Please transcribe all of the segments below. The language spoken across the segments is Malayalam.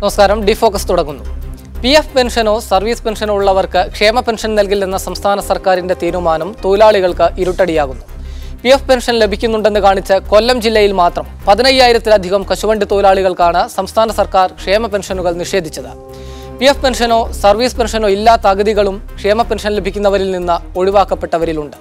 നമസ്കാരം. ഡിഫോക്കസ് തുടങ്ങുന്നു. PF പെൻഷനോ സർവീസ് പെൻഷനോ ഉള്ളവർക്ക് ക്ഷേമ പെൻഷൻ നൽകില്ലെന്ന സംസ്ഥാന സർക്കാരിന്റെ തീരുമാനം തൊഴിലാളികൾക്ക് ഇരുട്ടടിയാകുന്നു. PF പെൻഷൻ ലഭിക്കുന്നുണ്ടെന്ന് കാണിച്ച് കൊല്ലം ജില്ലയിൽ മാത്രം 15,000-ലധികം കശുവണ്ടി തൊഴിലാളികൾക്കാണ് സംസ്ഥാന സർക്കാർ ക്ഷേമ പെൻഷനുകൾ നിഷേധിച്ചത്. PF പെൻഷനോ സർവീസ് പെൻഷനോ ഇല്ലാത്ത അഗതികളും ക്ഷേമ പെൻഷൻ ലഭിക്കുന്നവരിൽ നിന്ന് ഒഴിവാക്കപ്പെട്ടവരിലുണ്ട്.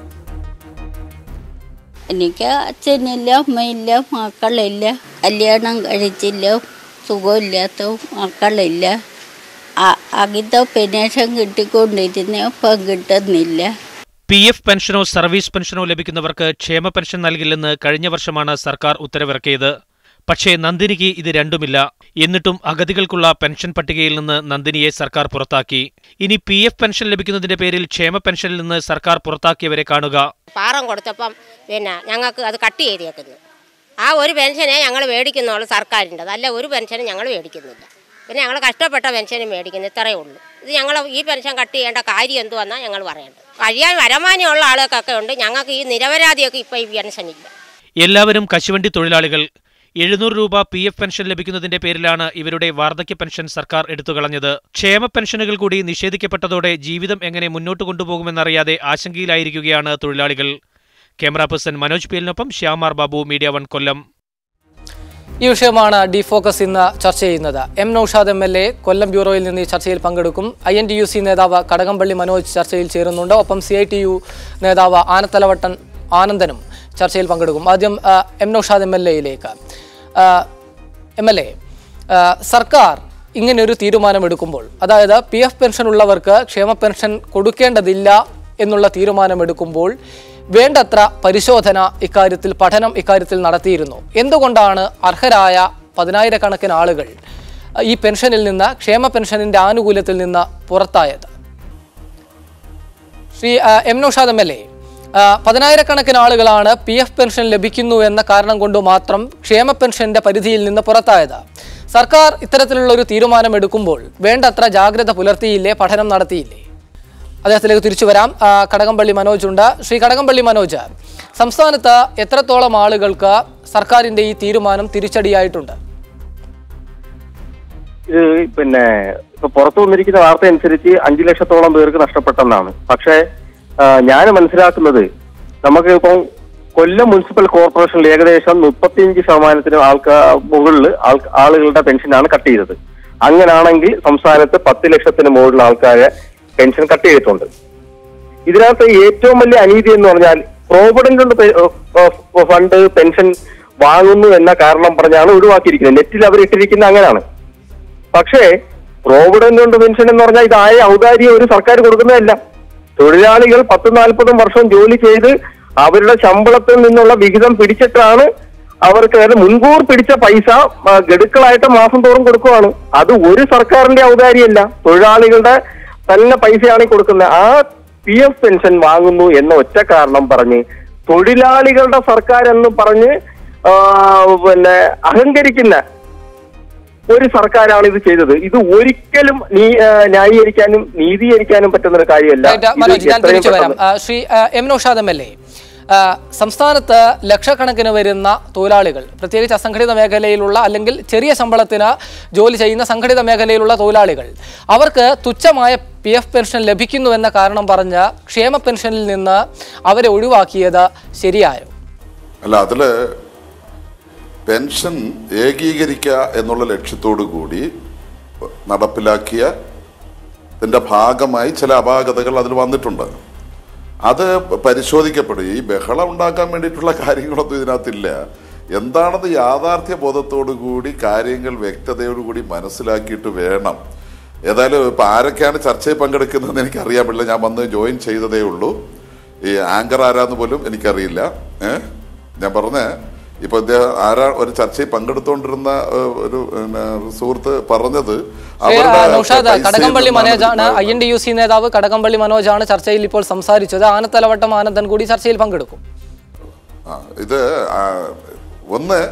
എനിക്ക് അച്ഛനില്ല, അമ്മയില്ല, മക്കളില്ല, കല്യാണം കഴിച്ചില്ല, സുഖമില്ലാത്ത മക്കളില്ല. അകിത പെൻഷൻ കിട്ടിക്കൊണ്ടിരുന്ന ഇപ്പം കിട്ടുന്നില്ല. PF പെൻഷനോ സർവീസ് പെൻഷനോ ലഭിക്കുന്നവർക്ക് ക്ഷേമ പെൻഷൻ നൽകില്ലെന്ന് കഴിഞ്ഞ വർഷമാണ് സർക്കാർ ഉത്തരവിറക്കിയത്. പക്ഷേ നന്ദിനിക്ക് ഇത് രണ്ടുമില്ല. എന്നിട്ടും അഗതികൾക്കുള്ള പെൻഷൻ പട്ടികയിൽ നിന്ന് നന്ദിനിയെ സർക്കാർ പുറത്താക്കി. ഇനി PF പെൻഷൻ ലഭിക്കുന്നതിന്റെ പേരിൽ ക്ഷേമ പെൻഷനിൽ നിന്ന് സർക്കാർ പുറത്താക്കിയവരെ കാണുക. പാറം കൊടുത്തപ്പം ഞങ്ങൾക്ക് അത് കട്ട് ചെയ്തേക്കുന്നു. ആ ഒരു പെൻഷനെ ഞങ്ങൾ മേടിക്കുന്നുള്ളൂ സർക്കാരിൻ്റെ, അല്ല ഒരു പെൻഷനും ഞങ്ങൾ മേടിക്കുന്നില്ല. പിന്നെ ഞങ്ങൾ കഷ്ടപ്പെട്ട പെൻഷനും മേടിക്കുന്നു, ഇത്രയേ ഉള്ളൂ. ഇത് ഞങ്ങൾ ഈ പെൻഷൻ കട്ട് ചെയ്യേണ്ട കാര്യം എന്തുവെന്നാണ് ഞങ്ങൾ പറയേണ്ടത്. കഴിയാൻ വരുമാനമുള്ള ആളുകൾക്കൊക്കെ ഉണ്ട്, ഞങ്ങൾക്ക് ഈ നിരപരാധിയൊക്കെ ഇപ്പോൾ ഈ പെൻഷനില്ല. എല്ലാവരും കശുവണ്ടി തൊഴിലാളികൾ. 700 രൂപ PF പെൻഷൻ ലഭിക്കുന്നതിന്റെ പേരിലാണ് ഇവരുടെ വാർദ്ധക്യ പെൻഷൻ സർക്കാർ എടുത്തുകളഞ്ഞത്. ക്ഷേമ പെൻഷനുകൾ കൂടി നിഷേധിക്കപ്പെട്ടതോടെ ജീവിതം എങ്ങനെ മുന്നോട്ട് കൊണ്ടുപോകുമെന്നറിയാതെ ആശങ്കയിലായിരിക്കുകയാണ് തൊഴിലാളികൾ. ക്യാമറ പേഴ്സൺ മനോജ് പിയലിനൊപ്പം ശ്യാമാർ ബാബു, മീഡിയ 1 കൊല്ലം. ഈ വിഷയമാണ് ഡിഫോക്കസ് ഇന്ന് ചർച്ച ചെയ്യുന്നത്. നൌഷാദ് MLA കൊല്ലം ബ്യൂറോയിൽ നിന്ന് ഈ ചർച്ചയിൽ പങ്കെടുക്കും. INTUC നേതാവ് കടകംപള്ളി മനോജ് ചർച്ചയിൽ ചേരുന്നുണ്ട്. ഒപ്പം CITU നേതാവ് ആനത്തലവട്ടൻ ആനന്ദനും ചർച്ചയിൽ പങ്കെടുക്കും. ആദ്യം നൌഷാദ് MLAയിലേക്ക്. MLA, സർക്കാർ ഇങ്ങനെയൊരു തീരുമാനമെടുക്കുമ്പോൾ, അതായത് PF പെൻഷൻ ഉള്ളവർക്ക് ക്ഷേമ പെൻഷൻ കൊടുക്കേണ്ടതില്ല എന്നുള്ള തീരുമാനമെടുക്കുമ്പോൾ വേണ്ടത്ര പരിശോധന ഇക്കാര്യത്തിൽ, പഠനം ഇക്കാര്യത്തിൽ നടത്തിയിരുന്നു. എന്തുകൊണ്ടാണ് അർഹരായ 10,000-കണക്കിന് ആളുകൾ ഈ പെൻഷനിൽ നിന്ന്, ക്ഷേമ പെൻഷനിൻ്റെ ആനുകൂല്യത്തിൽ നിന്ന് പുറത്തായത്? ശ്രീ നൌഷാദ് MLA, 10,000-കണക്കിന് ആളുകളാണ് PF പെൻഷൻ ലഭിക്കുന്നു എന്ന കാരണം കൊണ്ട് മാത്രം ക്ഷേമ പെൻഷന്റെ പരിധിയിൽ നിന്ന് പുറത്തായത്. സർക്കാർ ഇത്തരത്തിലുള്ള ഒരു തീരുമാനമെടുക്കുമ്പോൾ വേണ്ടത്ര ജാഗ്രത പുലർത്തിയില്ലേ, പഠനം നടത്തിയില്ലേ? അദ്ദേഹത്തിലേക്ക് തിരിച്ചു വരാം. കടകംപള്ളി മനോജ് ഉണ്ട്. ശ്രീ കടകംപള്ളി മനോജ്, സംസ്ഥാനത്ത് എത്രത്തോളം ആളുകൾക്ക് സർക്കാരിന്റെ ഈ തീരുമാനം തിരിച്ചടിയായിട്ടുണ്ട്? ഇത് ഇപ്പൊ പുറത്തു വന്നിരിക്കുന്ന വാർത്ത അനുസരിച്ച് 5 ലക്ഷത്തോളം പേർക്ക് നഷ്ടപ്പെട്ടെന്നാണ്. പക്ഷേ ഞാൻ മനസ്സിലാക്കുന്നത്, നമുക്ക് ഇപ്പം കൊല്ലം മുനിസിപ്പൽ കോർപ്പറേഷനിൽ ഏകദേശം 35% മുകളിൽ ആളുകളുടെ പെൻഷനാണ് കട്ട് ചെയ്തത്. അങ്ങനാണെങ്കിൽ സംസ്ഥാനത്ത് 10 ലക്ഷത്തിന് മുകളിൽ ആൾക്കാരെ പെൻഷൻ കട്ട് ചെയ്തിട്ടുണ്ട്. ഇതിനകത്ത് ഏറ്റവും വലിയ അനീതി എന്ന് പറഞ്ഞാൽ പ്രോവിഡന്റ് ഫണ്ട് പെൻഷൻ വാങ്ങുന്നു എന്ന കാരണം പറഞ്ഞാണ് ഒഴിവാക്കിയിരിക്കുന്നത്. നെറ്റിൽ അവർ ഇട്ടിരിക്കുന്നത് അങ്ങനെയാണ്. പക്ഷേ പ്രോവിഡന്റ് പെൻഷൻ എന്ന് പറഞ്ഞാൽ ഇതായ ഔദാര്യം ഒരു സർക്കാർ കൊടുക്കുന്നതല്ല. തൊഴിലാളികൾ 10-40 വർഷം ജോലി ചെയ്ത് അവരുടെ ശമ്പളത്തിൽ നിന്നുള്ള വിഹിതം പിടിച്ചിട്ടാണ് അവർക്ക്, അതായത് മുൻകൂർ പിടിച്ച പൈസ ഗഡുക്കളായിട്ട് മാസം തോറും കൊടുക്കുവാണ്. അത് ഒരു സർക്കാരിന്റെ ഔദാര്യമല്ല, തൊഴിലാളികളുടെ തന്നെ പൈസയാണ് കൊടുക്കുന്നത്. ആ PF പെൻഷൻ വാങ്ങുന്നു എന്ന ഒറ്റ കാരണം പറഞ്ഞ് തൊഴിലാളികളുടെ സർക്കാർ എന്ന് പറഞ്ഞ് അഹങ്കരിക്കുന്ന ഒരു സർക്കാരാണ് ഇത് ചെയ്തത്. ഇത് ഒരിക്കലും ന്യായീകരിക്കാനും നീതീകരിക്കാനും പറ്റുന്ന ഒരു കാര്യമല്ല. ശ്രീ നൌഷാദ് MLA, സംസ്ഥാനത്ത് ലക്ഷക്കണക്കിന് വരുന്ന തൊഴിലാളികൾ, പ്രത്യേകിച്ച് അസംഘടിത മേഖലയിലുള്ള അല്ലെങ്കിൽ ചെറിയ ശമ്പളത്തിന് ജോലി ചെയ്യുന്ന സംഘടിത മേഖലയിലുള്ള തൊഴിലാളികൾ, അവർക്ക് തുച്ഛമായ PF പെൻഷൻ ലഭിക്കുന്നുവെന്ന കാരണം പറഞ്ഞ് ക്ഷേമ പെൻഷനിൽ നിന്ന് അവരെ ഒഴിവാക്കിയത് ശരിയായോ? അല്ല, അതില് പെൻഷൻ ഏകീകരിക്കുക എന്നുള്ള ലക്ഷ്യത്തോടു കൂടി നടപ്പിലാക്കിയതിൻ്റെ ഭാഗമായി ചില അപാകതകൾ അതിൽ വന്നിട്ടുണ്ട്. അത് പരിശോധിക്കപ്പെടും. ഈ ബഹളം ഉണ്ടാക്കാൻ വേണ്ടിയിട്ടുള്ള കാര്യങ്ങളൊന്നും ഇതിനകത്തില്ല. എന്താണെന്ന് യാഥാർത്ഥ്യ ബോധത്തോടു കൂടി കാര്യങ്ങൾ വ്യക്തതയോടുകൂടി മനസ്സിലാക്കിയിട്ട് വേണം. ഏതായാലും ഇപ്പം ആരൊക്കെയാണ് ചർച്ചയിൽ പങ്കെടുക്കുന്നതെന്ന് എനിക്കറിയാൻ പറ്റില്ല. ഞാൻ വന്ന് ജോയിൻ ചെയ്തതേ ഉള്ളൂ. ഈ ആങ്കർ ആരാന്ന് പോലും എനിക്കറിയില്ല. ഞാൻ പറഞ്ഞ ഇപ്പൊ ഒരു ചർച്ചയിൽ പങ്കെടുത്തോണ്ടിരുന്ന ഒരു സുഹൃത്ത് പറഞ്ഞത്, കടകംപള്ളി മനോജാണ്, INTUC നേതാവ് കടകംപള്ളി മനോജാണ് ചർച്ചയിൽ ഇപ്പോൾ സംസാരിച്ചത്. ആനത്തലവട്ടം ആനന്ദൻ കൂടി ചർച്ചയിൽ പങ്കെടുക്കും. ഇത് ഒന്ന്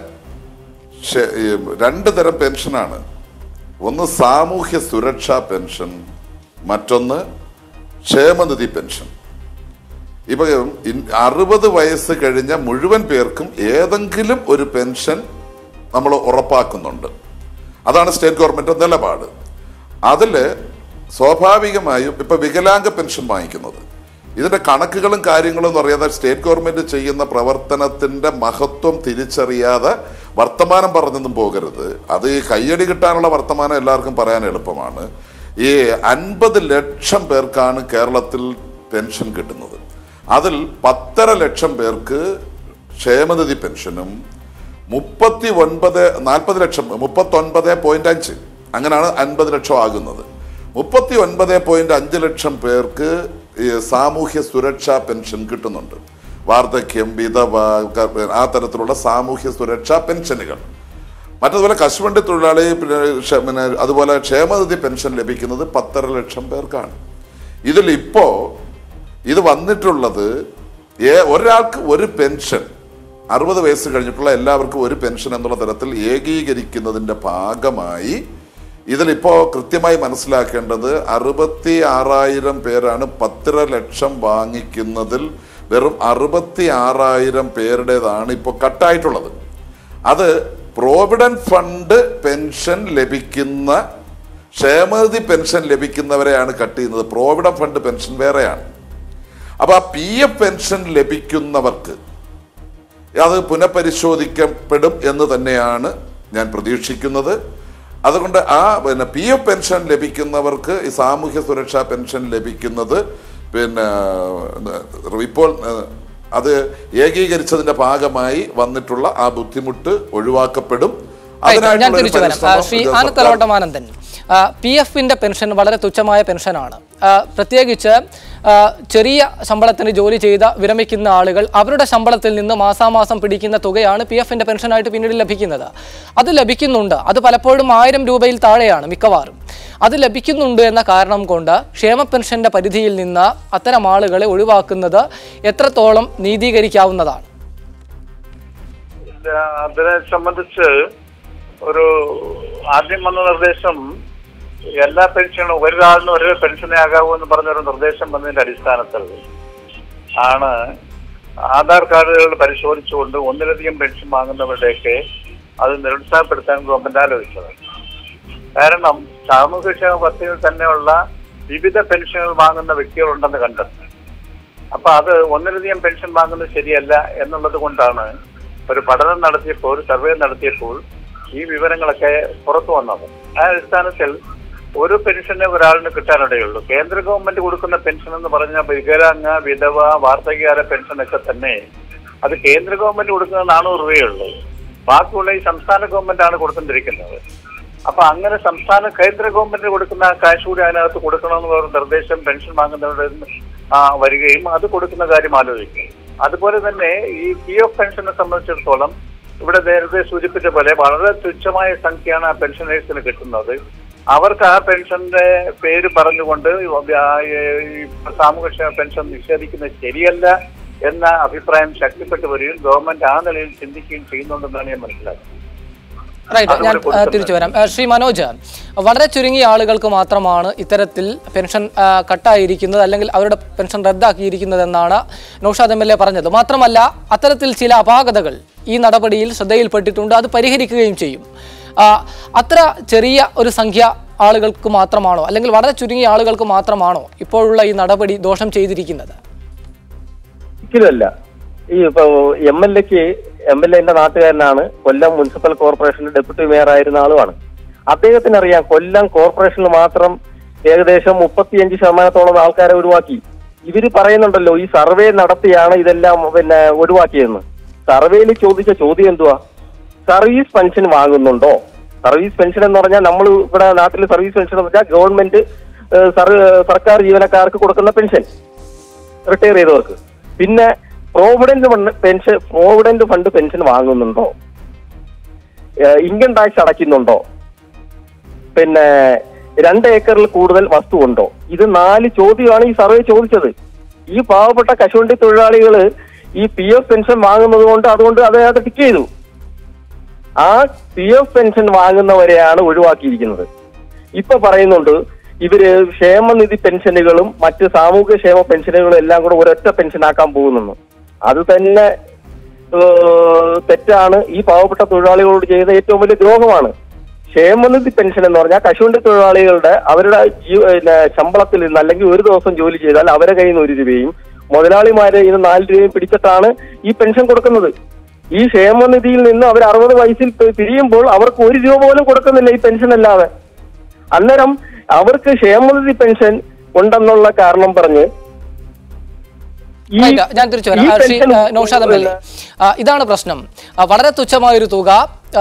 2 തരം പെൻഷനാണ്. ഒന്ന് സാമൂഹ്യ സുരക്ഷാ പെൻഷൻ, മറ്റൊന്ന് ക്ഷേമനിധി പെൻഷൻ. ഇപ്പൊ 60 വയസ്സ് കഴിഞ്ഞ മുഴുവൻ പേർക്കും ഏതെങ്കിലും ഒരു പെൻഷൻ നമ്മൾ ഉറപ്പാക്കുന്നുണ്ട്. അതാണ് സ്റ്റേറ്റ് ഗവൺമെന്റ് നിലപാട്. അതിൽ സ്വാഭാവികമായും ഇപ്പൊ വികലാംഗ പെൻഷൻ വാങ്ങിക്കുന്നത്, ഇതിന്റെ കണക്കുകളും കാര്യങ്ങളും എന്ന് അറിയാതെ സ്റ്റേറ്റ് ഗവൺമെന്റ് ചെയ്യുന്ന പ്രവർത്തനത്തിന്റെ മഹത്വം തിരിച്ചറിയാതെ വർത്തമാനം പറഞ്ഞൊന്നും പോകരുത്. അത് ഈ കയ്യടി കിട്ടാനുള്ള വർത്തമാനം എല്ലാവർക്കും പറയാൻ എളുപ്പമാണ്. ഈ 50 ലക്ഷം പേർക്കാണ് കേരളത്തിൽ പെൻഷൻ കിട്ടുന്നത്. അതിൽ 10.5 ലക്ഷം പേർക്ക് ക്ഷേമനിധി പെൻഷനും 40 ലക്ഷം 39.5 അങ്ങനെയാണ് 50 ലക്ഷം ആകുന്നത്. 39.5 ലക്ഷം പേർക്ക് സാമൂഹ്യ സുരക്ഷാ പെൻഷൻ കിട്ടുന്നുണ്ട്. വാർദ്ധക്യം, വിധവ, ആ തരത്തിലുള്ള സാമൂഹ്യ സുരക്ഷാ പെൻഷനുകൾ. മറ്റതുപോലെ കശുവണ്ടി തൊഴിലാളി, പിന്നെ അതുപോലെ ക്ഷേമനിധി പെൻഷൻ ലഭിക്കുന്നത് 10.5 ലക്ഷം പേർക്കാണ്. ഇതിലിപ്പോ ഇത് വന്നിട്ടുള്ളത് ഒരാൾക്ക് ഒരു പെൻഷൻ, 60 വയസ്സ് കഴിഞ്ഞിട്ടുള്ള എല്ലാവർക്കും ഒരു പെൻഷൻ എന്നുള്ള തരത്തിൽ ഏകീകരിക്കുന്നതിന്റെ ഭാഗമായി ഇതിലിപ്പോ കൃത്യമായി മനസ്സിലാക്കേണ്ടത് 66,000 പേരാണ് 10.5 ലക്ഷം വാങ്ങിക്കുന്നതിൽ വെറും 66,000 പേരുടേതാണ് ഇപ്പോൾ കട്ടായിട്ടുള്ളത്. അത് പ്രോവിഡന്റ് ഫണ്ട് പെൻഷൻ ലഭിക്കുന്ന, ക്ഷേമനിധി പെൻഷൻ ലഭിക്കുന്നവരെയാണ് കട്ട് ചെയ്യുന്നത്. പ്രോവിഡന്റ് ഫണ്ട് പെൻഷൻ വേറെയാണ്. അപ്പൊ ആ PF പെൻഷൻ ലഭിക്കുന്നവർക്ക് അത് പുനഃപരിശോധിക്കപ്പെടും എന്ന് തന്നെയാണ് ഞാൻ പ്രതീക്ഷിക്കുന്നത്. അതുകൊണ്ട് പിന്നെ PF പെൻഷൻ ലഭിക്കുന്നവർക്ക് ഈ സാമൂഹ്യ സുരക്ഷാ പെൻഷൻ ലഭിക്കുന്നത് പിന്നെ ഇപ്പോൾ അത് ഏകീകരിച്ചതിന്റെ ഭാഗമായി വന്നിട്ടുള്ള ആ ബുദ്ധിമുട്ട് ഒഴിവാക്കപ്പെടും. ശ്രീ ആനത്തലവട്ടമാനന്ദൻ, PF-ന്റെ പെൻഷൻ വളരെ തുച്ഛമായ പെൻഷനാണ്. പ്രത്യേകിച്ച് ചെറിയ ശമ്പളത്തിന് ജോലി ചെയ്ത് വിരമിക്കുന്ന ആളുകൾ അവരുടെ ശമ്പളത്തിൽ നിന്ന് മാസാമാസം പിടിക്കുന്ന തുകയാണ് PF-ന്റെ പെൻഷനായിട്ട് പിന്നീട് ലഭിക്കുന്നത്. അത് ലഭിക്കുന്നുണ്ട്, അത് പലപ്പോഴും 1000 രൂപയിൽ താഴെയാണ് മിക്കവാറും. അത് ലഭിക്കുന്നുണ്ട് എന്ന കാരണം കൊണ്ട് ക്ഷേമ പെൻഷന്റെ പരിധിയിൽ നിന്ന് അത്തരം ആളുകളെ ഒഴിവാക്കുന്നത് എത്രത്തോളം നീതീകരിക്കാവുന്നതാണ്? അതിനെ സംബന്ധിച്ച് ഒരു ആദ്യം വന്ന നിർദ്ദേശം എല്ലാ പെൻഷനും ഒരാളിനും ഒരേ പെൻഷനേ ആകാവൂ എന്ന് പറഞ്ഞൊരു നിർദ്ദേശം വന്നതിന്റെ അടിസ്ഥാനത്തിൽ ആണ് ആധാർ കാർഡുകൾ പരിശോധിച്ചുകൊണ്ട് ഒന്നിലധികം പെൻഷൻ വാങ്ങുന്നവരുടെയൊക്കെ അത് നിരുത്സാഹപ്പെടുത്താൻ ഗവൺമെന്റ് ആലോചിച്ചത്. കാരണം സാമൂഹ്യക്ഷേമ പദ്ധതിയിൽ തന്നെയുള്ള വിവിധ പെൻഷനുകൾ വാങ്ങുന്ന വ്യക്തികളുണ്ടെന്ന് കണ്ടെത്തി. അപ്പൊ അത് ഒന്നിലധികം പെൻഷൻ വാങ്ങുന്നത് ശരിയല്ല എന്നുള്ളത് കൊണ്ടാണ് ഒരു പഠനം നടത്തിയപ്പോൾ, ഒരു സർവേ നടത്തിയപ്പോൾ ഈ വിവരങ്ങളൊക്കെ പുറത്തു വന്നത്. ആ അടിസ്ഥാനത്തിൽ ഒരു പെൻഷനെ ഒരാളിന് കിട്ടാനിടയുള്ളൂ. കേന്ദ്ര ഗവൺമെന്റ് കൊടുക്കുന്ന പെൻഷൻ എന്ന് പറഞ്ഞാൽ വികലാംഗ, വിധവ, വാർദ്ധക്യകാല പെൻഷനൊക്കെ തന്നെ അത് കേന്ദ്ര ഗവൺമെന്റ് കൊടുക്കുന്നത് 400 രൂപയുള്ളൂ. ബാക്കിയുള്ള ഈ സംസ്ഥാന ഗവൺമെന്റ് ആണ് കൊടുത്തുകൊണ്ടിരിക്കുന്നത്. അപ്പൊ അങ്ങനെ കേന്ദ്ര ഗവൺമെന്റ് കൊടുക്കുന്ന കാശ് കൂടി അതിനകത്ത് കൊടുക്കണമെന്ന് പറഞ്ഞ നിർദ്ദേശം പെൻഷൻ വാങ്ങുന്നവരുടെ വരികയും അത് കൊടുക്കുന്ന കാര്യം ആലോചിക്കും. അതുപോലെ തന്നെ ഈ PF പെൻഷനെ സംബന്ധിച്ചിടത്തോളം ഇവിടെ നേരത്തെ സൂചിപ്പിച്ച പോലെ വളരെ തുച്ഛമായ സംഖ്യയാണ് ആ പെൻഷനേഴ്സിന് കിട്ടുന്നത്. അവർക്ക് ആ പെൻഷന്റെ പേര് പറഞ്ഞുകൊണ്ട് സാമൂഹ്യക്ഷേമ പെൻഷൻ നിഷേധിക്കുന്നത് ശരിയല്ല എന്ന അഭിപ്രായം ശക്തിപ്പെട്ടു വരികയും ഗവൺമെന്റ് ആ നിലയിൽ ചിന്തിക്കുകയും ചെയ്യുന്നുണ്ടെന്നാണ് ഞാൻ മനസ്സിലാക്കുന്നത്. ഞാൻ തിരിച്ചു വരാം. ശ്രീ മനോജ്, വളരെ ചുരുങ്ങിയ ആളുകൾക്ക് മാത്രമാണ് ഇത്തരത്തിൽ പെൻഷൻ കട്ടായിരിക്കുന്നത് അല്ലെങ്കിൽ അവരുടെ പെൻഷൻ റദ്ദാക്കിയിരിക്കുന്നതെന്നാണ് നൗഷാദ് MLA പറഞ്ഞത്. മാത്രമല്ല അത്തരത്തിൽ ചില അപാകതകൾ ഈ നടപടിയിൽ ശ്രദ്ധയിൽപ്പെട്ടിട്ടുണ്ട്, അത് പരിഹരിക്കുകയും ചെയ്യും. അത്ര ചെറിയ ഒരു സംഖ്യ ആളുകൾക്ക് മാത്രമാണോ അല്ലെങ്കിൽ വളരെ ചുരുങ്ങിയ ആളുകൾക്ക് മാത്രമാണോ ഇപ്പോഴുള്ള ഈ നടപടി ദോഷം ചെയ്തിരിക്കുന്നത്? ഒരിക്കലുമല്ല. ഈ MLA എന്റെ നാട്ടുകാരനാണ്. കൊല്ലം മുനിസിപ്പൽ കോർപ്പറേഷന്റെ ഡെപ്യൂട്ടി മേയർ ആയിരുന്ന ആളുമാണ്. അദ്ദേഹത്തിന് അറിയാം കൊല്ലം കോർപ്പറേഷനിൽ മാത്രം ഏകദേശം 35% ആൾക്കാരെ ഒഴിവാക്കി. ഇവര് പറയുന്നുണ്ടല്ലോ ഈ സർവേ നടത്തിയാണ് ഇതെല്ലാം ഒഴിവാക്കിയതെന്ന്. സർവേയിൽ ചോദിച്ച ചോദ്യം എന്തുവാ? സർവീസ് പെൻഷൻ വാങ്ങുന്നുണ്ടോ? സർവീസ് പെൻഷൻ എന്ന് പറഞ്ഞാൽ നമ്മൾ ഇവിടെ നാട്ടിൽ സർവീസ് പെൻഷൻ എന്ന് പറഞ്ഞാൽ ഗവൺമെന്റ് സർക്കാർ ജീവനക്കാർക്ക് കൊടുക്കുന്ന പെൻഷൻ, റിട്ടയർ ചെയ്തവർക്ക്. പിന്നെ പ്രോവിഡന്റ് ഫണ്ട് പെൻഷൻ വാങ്ങുന്നുണ്ടോ? ഇൻകം ടാക്സ് അടയ്ക്കുന്നുണ്ടോ? പിന്നെ 2 ഏക്കറിൽ കൂടുതൽ വസ്തു ഉണ്ടോ? ഇത് 4 ചോദ്യമാണ് ഈ സർവേ ചോദിച്ചത്. ഈ പാവപ്പെട്ട കശുവണ്ടി തൊഴിലാളികള് ഈ PF പെൻഷൻ വാങ്ങുന്നത് കൊണ്ട് അതുകൊണ്ട് അത് ടിക്ക് ചെയ്തു. ആ PF പെൻഷൻ വാങ്ങുന്നവരെയാണ് ഒഴിവാക്കിയിരിക്കുന്നത്. ഇപ്പൊ പറയുന്നുണ്ട് ഇവര് ക്ഷേമനിധി പെൻഷനുകളും മറ്റ് സാമൂഹ്യക്ഷേമ പെൻഷനുകളും എല്ലാം കൂടെ ഒരൊറ്റ പെൻഷനാക്കാൻ പോകുന്നു. അത് തന്നെ തെറ്റാണ്. ഈ പാവപ്പെട്ട തൊഴിലാളികളോട് ചെയ്ത ഏറ്റവും വലിയ ദ്രോഹമാണ്. ക്ഷേമനിധി പെൻഷൻ എന്ന് പറഞ്ഞാൽ കശുവണ്ടി തൊഴിലാളികളുടെ അവരുടെ ശമ്പളത്തിൽ നിന്ന് അല്ലെങ്കിൽ ഒരു ദിവസം ജോലി ചെയ്താൽ അവരെ കയ്യിൽ നിന്ന് 1 രൂപയും മുതലാളിമാരെ ഇന്ന് 4 രൂപയും പിടിച്ചിട്ടാണ് ഈ പെൻഷൻ കൊടുക്കുന്നത്. ഈ ക്ഷേമനിധിയിൽ നിന്ന് അവർ 60 വയസ്സിൽ പിരിയുമ്പോൾ അവർക്ക് 1 രൂപ പോലും കൊടുക്കുന്നില്ല ഈ പെൻഷൻ അല്ലാതെ. അന്നേരം അവർക്ക് ക്ഷേമനിധി പെൻഷൻ ഉണ്ടെന്നുള്ള കാരണം പറഞ്ഞ് ഞാൻ തിരിച്ചു വരാം. ശ്രീ നൗഷാദ് എം.എൽ.എ, ഇതാണ് പ്രശ്നം. വളരെ തുച്ഛമായൊരു തുക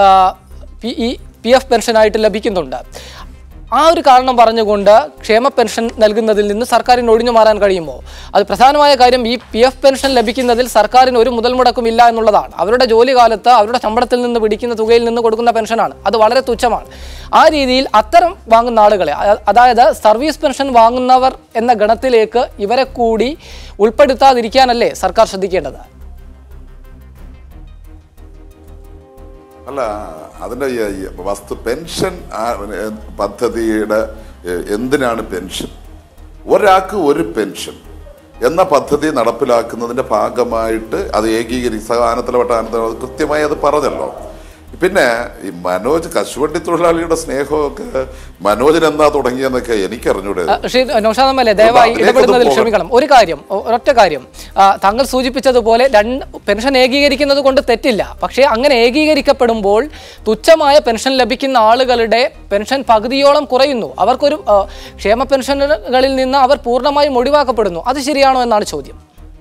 PF പെൻഷനായിട്ട് ലഭിക്കുന്നുണ്ട്. ആ ഒരു കാരണം പറഞ്ഞുകൊണ്ട് ക്ഷേമ പെൻഷൻ നൽകുന്നതിൽ നിന്ന് സർക്കാരിന് ഒഴിഞ്ഞു മാറാൻ കഴിയുമോ? അത് പ്രധാനമായ കാര്യം ഈ PF പെൻഷൻ ലഭിക്കുന്നതിൽ സർക്കാരിന് ഒരു മുതൽ മുടക്കുമില്ല എന്നുള്ളതാണ്. അവരുടെ ജോലി കാലത്ത് അവരുടെ ശമ്പളത്തിൽ നിന്ന് പിടിക്കുന്ന തുകയിൽ നിന്ന് കൊടുക്കുന്ന പെൻഷനാണ്. അത് വളരെ തുച്ഛമാണ്. ആ രീതിയിൽ അത്തരം വാങ്ങുന്ന ആളുകളെ, അതായത് സർവീസ് പെൻഷൻ വാങ്ങുന്നവർ എന്ന ഗണത്തിലേക്ക് ഇവരെ കൂടി ഉൾപ്പെടുത്താതിരിക്കാനല്ലേ സർക്കാർ ശ്രദ്ധിക്കേണ്ടത്? അല്ല, അതിൻ്റെ പെൻഷൻ പദ്ധതിയുടെ എന്തിനാണ് പെൻഷൻ? ഒരാൾക്ക് ഒരു പെൻഷൻ എന്ന പദ്ധതി നടപ്പിലാക്കുന്നതിൻ്റെ ഭാഗമായിട്ട് അത് ആനത്തലവട്ട കൃത്യമായി അത് പറഞ്ഞല്ലോ. പിന്നെ ഈ മനോജ് കശുവണ്ടി തൊഴിലാളിയുടെ സ്നേഹമൊക്കെ മനോജിന് എന്താ തുടങ്ങിയെന്നൊക്കെ എനിക്കറിഞ്ഞൂടെ. ശ്രീ നൗഷാദ് എം.എൽ.എ, ദയവായി ഇടപെടുന്നതിൽ ക്ഷമിക്കണം. ഒരൊറ്റ കാര്യം, താങ്കൾ സൂചിപ്പിച്ചതുപോലെ പെൻഷൻ ഏകീകരിക്കുന്നത് കൊണ്ട് തെറ്റില്ല. പക്ഷേ അങ്ങനെ ഏകീകരിക്കപ്പെടുമ്പോൾ തുച്ഛമായ പെൻഷൻ ലഭിക്കുന്ന ആളുകളുടെ പെൻഷൻ പകുതിയോളം കുറയുന്നു. അവർക്കൊരു ക്ഷേമ പെൻഷനുകളിൽ നിന്ന് അവർ പൂർണ്ണമായും ഒഴിവാക്കപ്പെടുന്നു. അത് ശരിയാണോ എന്നാണ് ചോദ്യം.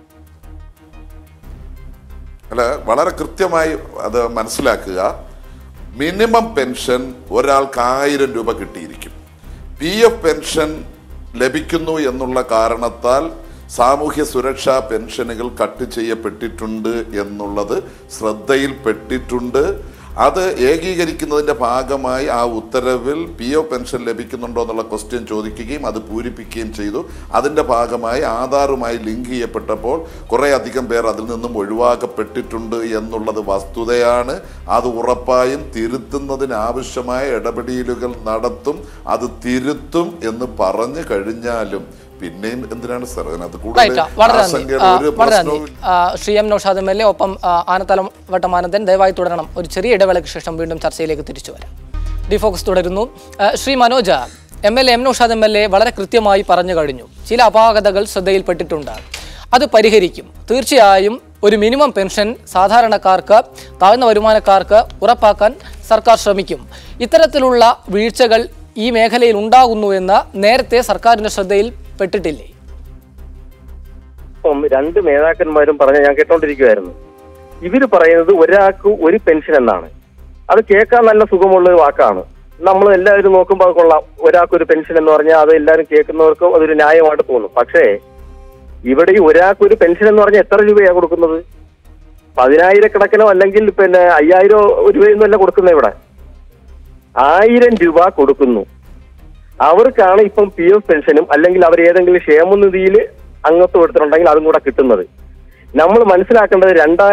അല്ല, വളരെ കൃത്യമായി അത് മനസ്സിലാക്കുക. മിനിമം പെൻഷൻ ഒരാൾക്ക് 1000 രൂപ കിട്ടിയിരിക്കും. PF പെൻഷൻ ലഭിക്കുന്നു എന്നുള്ള കാരണത്താൽ സാമൂഹ്യ സുരക്ഷാ പെൻഷനുകൾ കട്ട് ചെയ്യപ്പെട്ടിട്ടുണ്ട് എന്നുള്ളത് ശ്രദ്ധയിൽപ്പെട്ടിട്ടുണ്ട്. അത് ഏകീകരിക്കുന്നതിൻ്റെ ഭാഗമായി ആ ഉത്തരവിൽ PF പെൻഷൻ ലഭിക്കുന്നുണ്ടോ എന്നുള്ള ക്വസ്റ്റ്യൻ ചോദിക്കുകയും അത് പൂരിപ്പിക്കുകയും ചെയ്തു. അതിൻ്റെ ഭാഗമായി ആധാറുമായി ലിങ്ക് ചെയ്യപ്പെട്ടപ്പോൾ കുറേ അധികം പേർ അതിൽ നിന്നും ഒഴിവാക്കപ്പെട്ടിട്ടുണ്ട് എന്നുള്ളത് വസ്തുതയാണ്. അത് ഉറപ്പായും തിരുത്തുന്നതിന് ആവശ്യമായ ഇടപെടലുകൾ നടത്തും, അത് തിരുത്തും എന്ന് പറഞ്ഞു കഴിഞ്ഞാലും പിന്നെയും എന്തിനാണ് സാർ അതിനകത്ത് ശ്രീ എം നൗഷാദ് എം.എൽ.എ, ഒപ്പം ആനത്തലവട്ടം ആനന്ദൻ, ദയവായി തുടരണം. ഒരു ചെറിയ ഇടവേളയ്ക്ക് ശേഷം വീണ്ടും ചർച്ചയിലേക്ക് തിരിച്ചു വരാം. ഡിഫോക്കസ് തുടരുന്നു. Shri Manoj, MLA M Naushad MLA വളരെ കൃത്യമായി പറഞ്ഞു കഴിഞ്ഞു. ചില അപാകതകൾ ശ്രദ്ധയിൽപ്പെട്ടിട്ടുണ്ട്, അത് പരിഹരിക്കും. തീർച്ചയായും ഒരു മിനിമം പെൻഷൻ സാധാരണക്കാർക്ക്, താഴ്ന്ന വരുമാനക്കാർക്ക് ഉറപ്പാക്കാൻ സർക്കാർ ശ്രമിക്കും. ഇത്തരത്തിലുള്ള വീഴ്ചകൾ ഈ മേഖലയിൽ ഉണ്ടാകുന്നു എന്ന് നേരത്തെ സർക്കാരിന്റെ ശ്രദ്ധയിൽ പെട്ടിട്ടില്ലേ? രണ്ട് നേതാക്കന്മാരും പറഞ്ഞ ഞാൻ കേട്ടോണ്ടിരിക്കുവായിരുന്നു. ഇവര് പറയുന്നത് ഒരാൾക്ക് ഒരു പെൻഷൻ എന്നാണ്. അത് കേൾക്കാൻ നല്ല സുഖമുള്ള ഒരു വാക്കാണ്. നമ്മൾ എല്ലാവരും നോക്കുമ്പോൾ കൊള്ളാം, ഒരാൾക്ക് ഒരു പെൻഷൻ എന്ന് പറഞ്ഞാൽ അത് എല്ലാവരും കേൾക്കുന്നവർക്കും അതൊരു ന്യായമായിട്ട് തോന്നും. പക്ഷേ ഇവിടെ ഈ ഒരാൾക്ക് ഒരു പെൻഷൻ എന്ന് പറഞ്ഞാൽ എത്ര രൂപയാണ് കൊടുക്കുന്നത്? 10,000 അല്ലെങ്കിൽ 5,000 രൂപയൊന്നും അല്ല കൊടുക്കുന്നത്. ഇവിടെ 1000 രൂപ കൊടുക്കുന്നു. അവർക്കാണ് ഇപ്പം PF പെൻഷനും അല്ലെങ്കിൽ അവർ ഏതെങ്കിലും ക്ഷേമനിധിയിൽ അംഗത്വം എടുത്തിട്ടുണ്ടെങ്കിൽ അതും കൂടെ കിട്ടുന്നത്. നമ്മൾ മനസ്സിലാക്കേണ്ടത്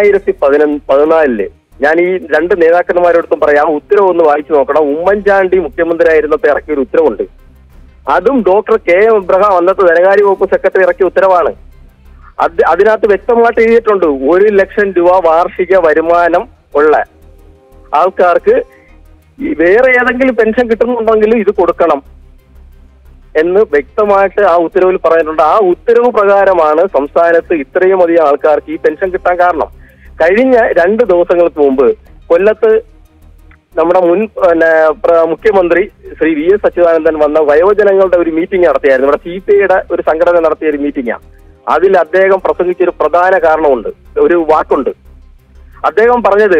2014 ഞാൻ ഈ രണ്ട് നേതാക്കന്മാരോടത്തും പറയാം, ഉത്തരവ് ഒന്ന് വായിച്ചു നോക്കണം. ഉമ്മൻചാണ്ടി മുഖ്യമന്ത്രി ആയിരുന്നപ്പോൾ ഇറക്കിയ ഒരു ഉത്തരവുണ്ട്. അതും ഡോക്ടർ KM എബ്രഹാം അന്നത്തെ ധനകാര്യ വകുപ്പ് സെക്രട്ടറി ഇറക്കിയ ഉത്തരവാണ്. അതിനകത്ത് വ്യക്തമായിട്ട് എഴുതിയിട്ടുണ്ട്, 1 ലക്ഷം രൂപ വാർഷിക വരുമാനം ഉള്ള ആൾക്കാർക്ക് വേറെ ഏതെങ്കിലും പെൻഷൻ കിട്ടുന്നുണ്ടെങ്കിലും ഇത് കൊടുക്കണം എന്ന് വ്യക്തമായിട്ട് ആ ഉത്തരവിൽ പറഞ്ഞിട്ടുണ്ട്. ആ ഉത്തരവ് പ്രകാരമാണ് സംസ്ഥാനത്ത് ഇത്രയും അധികം ആൾക്കാർക്ക് ഈ പെൻഷൻ കിട്ടാൻ കാരണം. കഴിഞ്ഞ 2 ദിവസങ്ങൾക്ക് മുമ്പ് കൊല്ലത്ത് നമ്മുടെ മുൻ മുഖ്യമന്ത്രി ശ്രീ VS അച്യുതാനന്ദൻ വന്ന വയോജനങ്ങളുടെ ഒരു മീറ്റിംഗ് നടത്തിയായിരുന്നു. ഇവിടെ CPIയുടെ ഒരു സംഘടന നടത്തിയ ഒരു മീറ്റിംഗാണ്. അതിൽ അദ്ദേഹം പ്രസംഗിച്ചൊരു പ്രധാന കാരണമുണ്ട്, ഒരു വാക്കുണ്ട്. അദ്ദേഹം പറഞ്ഞത്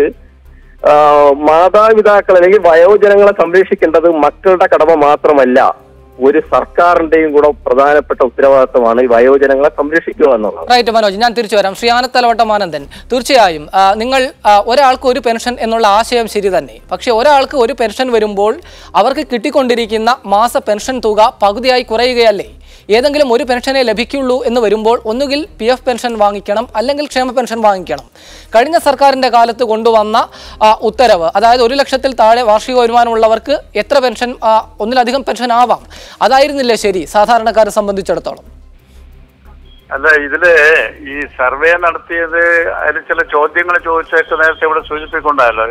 മാതാപിതാക്കൾ അല്ലെങ്കിൽ വയോജനങ്ങളെ സംരക്ഷിക്കേണ്ടത് മക്കളുടെ കടമ മാത്രമല്ല, ഒരു സർക്കാരിന്റെയും കൂടെ പ്രധാനപ്പെട്ട ഉത്തരവാദിത്തമാണ് ഈ വയോജനങ്ങളെ സംരക്ഷിക്കുക എന്നുള്ളത്. റൈറ്റ് മനോജ്, ഞാൻ തിരിച്ചു വരാം. ശ്രീ ആനത്തലവട്ടം ആനന്ദൻ, തീർച്ചയായും നിങ്ങൾ ഒരാൾക്ക് ഒരു പെൻഷൻ എന്നുള്ള ആശയം ശരി തന്നെ. പക്ഷെ ഒരാൾക്ക് ഒരു പെൻഷൻ വരുമ്പോൾ അവർക്ക് കിട്ടിക്കൊണ്ടിരിക്കുന്ന മാസ പെൻഷൻ തുക പകുതിയായി കുറയുകയല്ലേ? ഏതെങ്കിലും ഒരു പെൻഷനെ ലഭിക്കുള്ളൂ എന്ന് വരുമ്പോൾ ഒന്നുകിൽ PF പെൻഷൻ വാങ്ങിക്കണം, അല്ലെങ്കിൽ ക്ഷേമ പെൻഷൻ വാങ്ങിക്കണം. കഴിഞ്ഞ സർക്കാരിൻ്റെ കാലത്ത് കൊണ്ടുവന്ന ഉത്തരവ്, അതായത് 1 ലക്ഷത്തിൽ താഴെ വാർഷിക വരുമാനമുള്ളവർക്ക് എത്ര പെൻഷൻ, ഒന്നിലധികം പെൻഷൻ ആവാം, അതായിരുന്നില്ലേ ശരി സാധാരണക്കാരെ സംബന്ധിച്ചിടത്തോളം? അല്ല, ഇതില് ഈ സർവേ നടത്തിയത് അതിൽ ചില ചോദ്യങ്ങൾ ചോദിച്ചൊക്കെ നേരത്തെ ഇവിടെ സൂചിപ്പിക്കൊണ്ടായല്ലോ.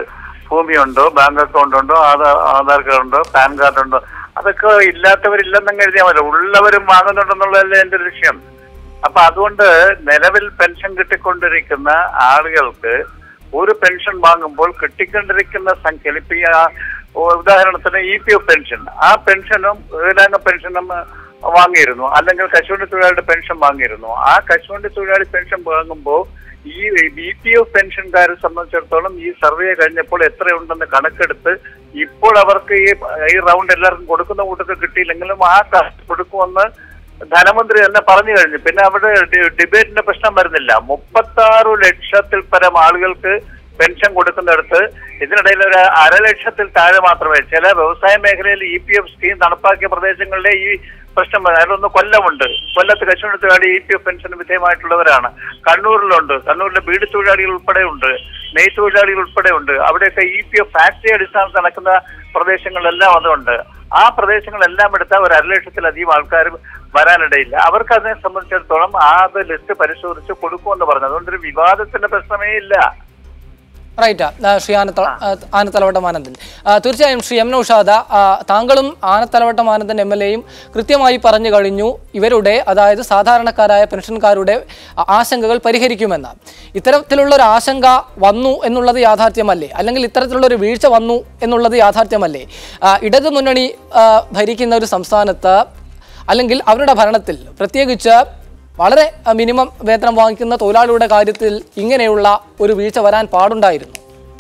ഭൂമിയുണ്ടോ, ബാങ്ക് അക്കൗണ്ട് ഉണ്ടോ, ആധാർ കാർഡ് ഉണ്ടോ, പാൻ കാർഡ് ഉണ്ടോ, അതൊക്കെ ഇല്ലാത്തവരില്ലെന്നും കരുതിയാൽ മതി. ഉള്ളവരും വാങ്ങുന്നുണ്ടെന്നുള്ളതല്ലേ എന്റെ ലക്ഷ്യം. അപ്പൊ അതുകൊണ്ട് നിലവിൽ പെൻഷൻ കിട്ടിക്കൊണ്ടിരിക്കുന്ന ആളുകൾക്ക് ഒരു പെൻഷൻ വാങ്ങുമ്പോൾ കിട്ടിക്കൊണ്ടിരിക്കുന്ന സംഖ്യ, ഇപ്പൊ ഉദാഹരണത്തിന് EPF പെൻഷൻ, ആ പെൻഷനും ഏഴാംഗ പെൻഷനും വാങ്ങിയിരുന്നു, അല്ലെങ്കിൽ കശുവണ്ടി തൊഴിലാളിയുടെ പെൻഷൻ വാങ്ങിയിരുന്നു. ആ കശുവണ്ടി തൊഴിലാളി പെൻഷൻ വാങ്ങുമ്പോൾ ഈ BPF പെൻഷൻകാരെ സംബന്ധിച്ചിടത്തോളം ഈ സർവേ കഴിഞ്ഞപ്പോൾ എത്രയുണ്ടെന്ന് കണക്കെടുത്ത് ഇപ്പോൾ അവർക്ക് ഈ റൗണ്ട് എല്ലാവർക്കും കൊടുക്കുന്ന കൂട്ടത്തിൽ കിട്ടിയില്ലെങ്കിലും ആ കാശ് കൊടുക്കുമെന്ന് ധനമന്ത്രി തന്നെ പറഞ്ഞു കഴിഞ്ഞു. പിന്നെ അവിടെ ഡിബേറ്റിന്റെ പ്രശ്നം വരുന്നില്ല. 36 ലക്ഷത്തിൽ പരം ആളുകൾക്ക് പെൻഷൻ കൊടുക്കുന്നിടത്ത് ഇതിനിടയിൽ ഒരു 1/2 ലക്ഷത്തിൽ താഴെ മാത്രമേ ചില വ്യവസായ മേഖലയിൽ EPF സ്കീം നടപ്പാക്കിയ പ്രദേശങ്ങളിലെ ഈ പ്രശ്നം വരും. അതിലൊന്ന് കൊല്ലമുണ്ട്. കൊല്ലത്ത് കശുവണ്ടി തൊഴിലാളി EPF പെൻഷന് വിധേയമായിട്ടുള്ളവരാണ്. കണ്ണൂരിലുണ്ട്. കണ്ണൂരിലെ ബീഡി തൊഴിലാളികൾ ഉൾപ്പെടെ ഉണ്ട്, നെയ് തൊഴിലാളികൾ ഉൾപ്പെടെ ഉണ്ട്. അവിടെയൊക്കെ EPF ഫാക്ടറി അടിസ്ഥാനത്തിൽ നടക്കുന്ന പ്രദേശങ്ങളിലെല്ലാം അതുണ്ട്. ആ പ്രദേശങ്ങളെല്ലാം എടുത്താൽ ഒരു 1/2 ലക്ഷത്തിലധികം ആൾക്കാർ വരാനിടയില്ല. അവർക്ക് അതിനെ സംബന്ധിച്ചിടത്തോളം അത് ലിസ്റ്റ് പരിശോധിച്ച് കൊടുക്കുമെന്ന് പറഞ്ഞു. അതുകൊണ്ടൊരു വിവാദത്തിന്റെ പ്രശ്നമേ ഇല്ല. റൈറ്റ്. ശ്രീ ആനത്തലവട്ടം ആനന്ദൻ, തീർച്ചയായും ശ്രീ M. നൗഷാദ്, താങ്കളും ആനത്തലവട്ടം ആനന്ദൻ MLAയും കൃത്യമായി പറഞ്ഞു കഴിഞ്ഞു ഇവരുടെ, അതായത് സാധാരണക്കാരായ പെൻഷൻകാരുടെ ആശങ്കകൾ പരിഹരിക്കുമെന്ന്. ഇത്തരത്തിലുള്ളൊരു ആശങ്ക വന്നു എന്നുള്ളത് യാഥാർത്ഥ്യമല്ലേ? അല്ലെങ്കിൽ ഇത്തരത്തിലുള്ളൊരു വീഴ്ച വന്നു എന്നുള്ളത് യാഥാർത്ഥ്യമല്ലേ? ഇടതു മുന്നണി ഭരിക്കുന്ന ഒരു സംസ്ഥാനത്ത്, അല്ലെങ്കിൽ അവരുടെ ഭരണത്തിൽ പ്രത്യേകിച്ച് വളരെ മിനിമം വേതനം വാങ്ങിക്കുന്ന തൊഴിലാളികളുടെ കാര്യത്തിൽ ഇങ്ങനെയുള്ള ഒരു വീഴ്ച വരാൻ പാടുണ്ടായിരുന്നു.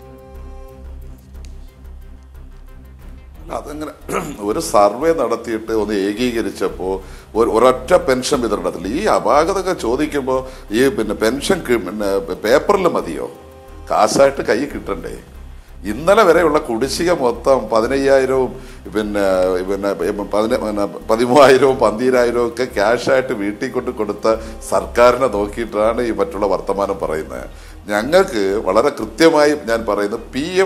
അതങ്ങനെ ഒരു സർവേ നടത്തിയിട്ട് ഒന്ന് ഏകീകരിച്ചപ്പോൾ ഒരൊറ്റ പെൻഷൻ വിതരണത്തിൽ ഈ അപാകതകൾ ചോദിക്കുമ്പോൾ ഈ പെൻഷൻ പേപ്പറിൽ മതിയോ? കാശായിട്ട് കൈ കിട്ടണ്ടേ? ഇന്നലെ വരെയുള്ള കുടിശ്ശിക മൊത്തം 15,000-ഉം 13,000-ഉം 12,000-ഉം ഒക്കെ ക്യാഷായിട്ട് വീട്ടിൽ കൊണ്ട് കൊടുത്ത സർക്കാരിനെ നോക്കിയിട്ടാണ് ഈ മറ്റുള്ള വർത്തമാനം പറയുന്നത്. ഞങ്ങൾക്ക് വളരെ കൃത്യമായി ഞാൻ പറയുന്നത്,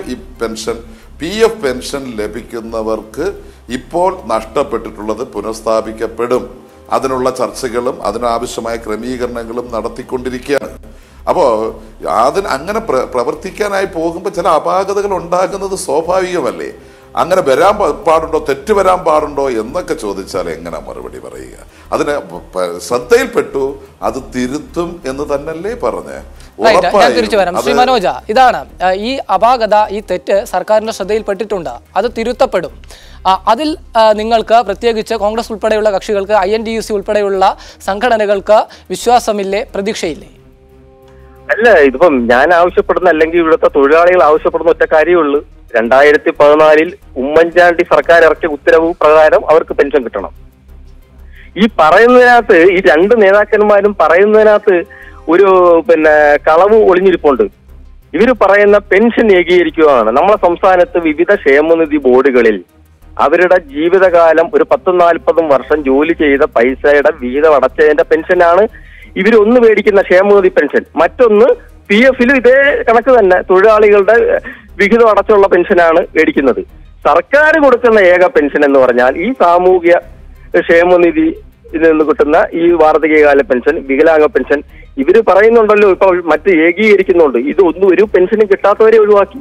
PF പെൻഷൻ ലഭിക്കുന്നവർക്ക് ഇപ്പോൾ നഷ്ടപ്പെട്ടിട്ടുള്ളത് പുനഃസ്ഥാപിക്കപ്പെടും. അതിനുള്ള ചർച്ചകളും അതിനാവശ്യമായ ക്രമീകരണങ്ങളും നടത്തിക്കൊണ്ടിരിക്കുകയാണ്. അപ്പോൾ അങ്ങനെ പ്രവർത്തിക്കാനായി പോകുമ്പോൾ ചില അപാകതകൾ ഉണ്ടാകുന്നത് സ്വാഭാവികമല്ലേ? അങ്ങനെ വരാൻ പാടുണ്ടോ, തെറ്റ് വരാൻ പാടുണ്ടോ എന്നൊക്കെ ചോദിച്ചാൽ എങ്ങനെ മറുപടി പറയുക? അതിന് ശ്രദ്ധയിൽപ്പെട്ടു, അത് തിരുത്തും എന്ന് തന്നെയല്ലേ പറഞ്ഞേ. തിരിച്ചു വരാം. ശ്രീ മനോജ, ഇതാണ് ഈ അപാകത, ഈ തെറ്റ് സർക്കാരിന്റെ ശ്രദ്ധയിൽപ്പെട്ടിട്ടുണ്ട്, അത് തിരുത്തപ്പെടും. അതിൽ നിങ്ങൾക്ക് പ്രത്യേകിച്ച് കോൺഗ്രസ് ഉൾപ്പെടെയുള്ള കക്ഷികൾക്ക്, INTUC ഉൾപ്പെടെയുള്ള സംഘടനകൾക്ക് വിശ്വാസമില്ലേ, പ്രതീക്ഷയില്ലേ? അല്ല, ഇതിപ്പം ഞാൻ ആവശ്യപ്പെടുന്ന, അല്ലെങ്കിൽ ഇവിടുത്തെ തൊഴിലാളികൾ ആവശ്യപ്പെടുന്ന ഒറ്റ കാര്യമുള്ളൂ. 2014 ഉമ്മൻചാണ്ടി സർക്കാർ ഇറക്കിയ ഉത്തരവ് പ്രകാരം അവർക്ക് പെൻഷൻ കിട്ടണം. ഈ പറയുന്നതിനകത്ത്, ഈ രണ്ട് നേതാക്കന്മാരും പറയുന്നതിനകത്ത് ഒരു കളവ് ഒളിഞ്ഞിരിപ്പുണ്ട്. ഇവര് പറയുന്ന പെൻഷൻ ഏകീകരിക്കുകയാണ്. നമ്മളെ സംസ്ഥാനത്ത് വിവിധ ക്ഷേമനിധി ബോർഡുകളിൽ അവരുടെ ജീവിതകാലം ഒരു 10-40 വർഷം ജോലി ചെയ്ത പൈസയുടെ വിഹിതം അടച്ചതിന്റെ പെൻഷനാണ് ഇവരൊന്ന് മേടിക്കുന്ന ക്ഷേമനിധി പെൻഷൻ. മറ്റൊന്ന് PF-ലും ഇതേ കണക്ക് തന്നെ തൊഴിലാളികളുടെ വിഹിതം അടച്ചുള്ള പെൻഷനാണ് മേടിക്കുന്നത്. സർക്കാർ കൊടുക്കുന്ന ഏക പെൻഷൻ എന്ന് പറഞ്ഞാൽ ഈ സാമൂഹ്യ ക്ഷേമനിധി നിന്ന് കിട്ടുന്ന ഈ വാർദ്ധക്യകാല പെൻഷൻ, വികലാംഗ പെൻഷൻ. ഇവര് പറയുന്നുണ്ടല്ലോ ഇപ്പൊ മറ്റ് ഏകീകരിക്കുന്നുണ്ട്. ഇതൊന്നും ഒരു പെൻഷനും കിട്ടാത്തവരെ ഒഴിവാക്കി.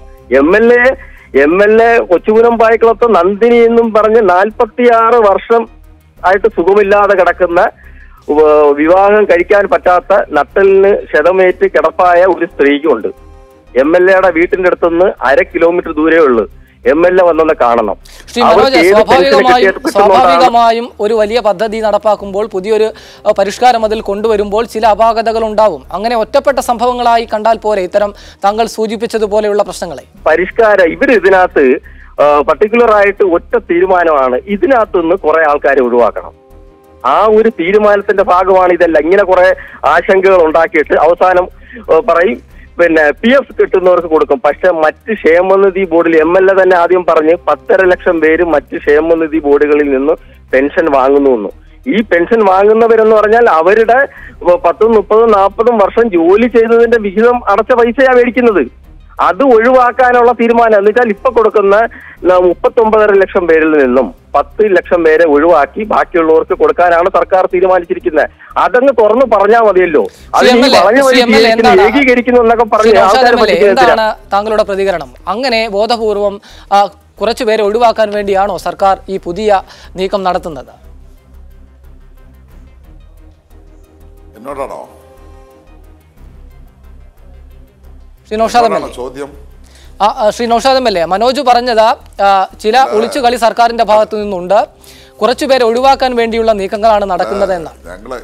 MLA കൊച്ചുപുരം പായക്കുളത്ത് നന്ദിനി എന്നും പറഞ്ഞ് 46 വർഷം ആയിട്ട് സുഖമില്ലാതെ കിടക്കുന്ന, വിവാഹം കഴിക്കാൻ പറ്റാത്ത, നട്ടലിന് ക്ഷതമേറ്റ് കിടപ്പായ ഒരു സ്ത്രീക്കുണ്ട്. MLAയുടെ വീട്ടിന്റെ അടുത്തുനിന്ന് 1/2 കിലോമീറ്റർ ദൂരേ ഉള്ളൂ. MLA വന്നൊന്ന് കാണണം. സ്വാഭാവികമായും ഒരു വലിയ പദ്ധതി നടപ്പാക്കുമ്പോൾ, പുതിയൊരു പരിഷ്കാരം അതിൽ കൊണ്ടുവരുമ്പോൾ ചില അപാകതകൾ ഉണ്ടാവും. അങ്ങനെ ഒറ്റപ്പെട്ട സംഭവങ്ങളായി കണ്ടാൽ പോരെ ഇത്തരം താങ്കൾ സൂചിപ്പിച്ചതുപോലെയുള്ള പ്രശ്നങ്ങളെ? പരിഷ്കാരം ഇതിനകത്ത് പർട്ടിക്കുലർ ആയിട്ട് ഒറ്റ തീരുമാനമാണ്. ഇതിനകത്തുനിന്ന് കുറെ ആൾക്കാരെ ഒഴിവാക്കണം. ആ ഒരു തീരുമാനത്തിന്റെ ഭാഗമാണ് ഇതല്ല. ഇങ്ങനെ കുറെ ആശങ്കകൾ ഉണ്ടാക്കിയിട്ട് അവസാനം പറയും PF കിട്ടുന്നവർക്ക് കൊടുക്കും. പക്ഷെ മറ്റ് ക്ഷേമനിധി ബോർഡിൽ MLA തന്നെ ആദ്യം പറഞ്ഞ് 10.5 ലക്ഷം പേര് മറ്റ് ക്ഷേമനിധി ബോർഡുകളിൽ നിന്ന് പെൻഷൻ വാങ്ങുന്നു. ഈ പെൻഷൻ വാങ്ങുന്നവരെന്ന് പറഞ്ഞാൽ അവരുടെ 10, 30, 40 വർഷം ജോലി ചെയ്തതിന്റെ വിഹിതം അടച്ച പൈസയാണ് മേടിക്കുന്നത്. അത് ഒഴിവാക്കാനുള്ള തീരുമാനം എന്ന് വെച്ചാൽ ഇപ്പൊ കൊടുക്കുന്ന 39.5 ലക്ഷം പേരിൽ നിന്നും 10 ലക്ഷം പേരെ ഒഴിവാക്കി ബാക്കിയുള്ളവർക്ക് കൊടുക്കാനാണ് സർക്കാർ തീരുമാനിച്ചിരിക്കുന്നത്. അതങ്ങ് തുറന്നു പറഞ്ഞാൽ മതിയല്ലോ. അത് ഏകീകരിക്കുന്നു എന്നൊക്കെ പറഞ്ഞ് എന്താണ് താങ്കളുടെ പ്രതികരണം? അങ്ങനെ ബോധപൂർവം കുറച്ചുപേരെ ഒഴിവാക്കാൻ വേണ്ടിയാണോ സർക്കാർ ഈ പുതിയ നീക്കം നടത്തുന്നത്? എന്നോടാണോ ചോദ്യം? Shri Naushad M L A, Manoj പറഞ്ഞത് ചില ഒളിച്ചുകളി സർക്കാരിന്റെ ഭാഗത്തു നിന്നുണ്ട്, കുറച്ചുപേരെ ഒഴിവാക്കാൻ വേണ്ടിയുള്ള നീക്കങ്ങളാണ് നടക്കുന്നത് എന്നാണ്.